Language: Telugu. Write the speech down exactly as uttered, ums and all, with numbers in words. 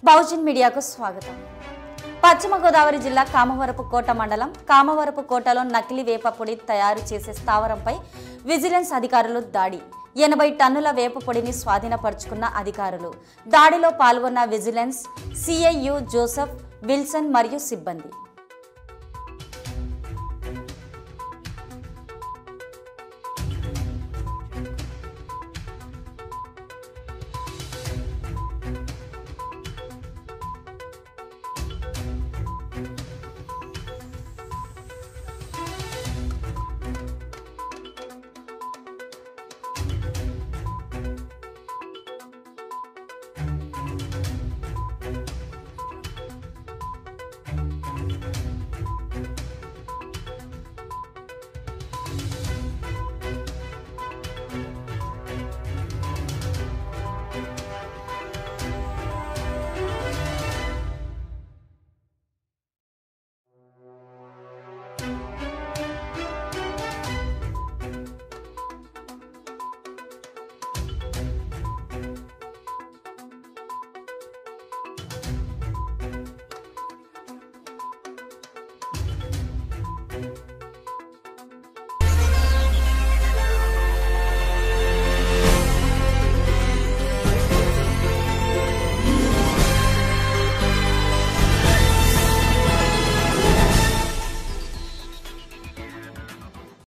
బహుజన్ మీడియాకు స్వాగతం. పశ్చిమ గోదావరి జిల్లా కామవరపు కోట మండలం కామవరపు కోటలో నకిలీ వేప పొడి తయారు చేసే స్థావరంపై విజిలెన్స్ అధికారులు దాడి. ఎనభై టన్నుల వేప పొడిని స్వాధీనపరుచుకున్న అధికారులు. దాడిలో పాల్గొన్న విజిలెన్స్ సిఐయు జోసెఫ్, విల్సన్ మరియు సిబ్బంది.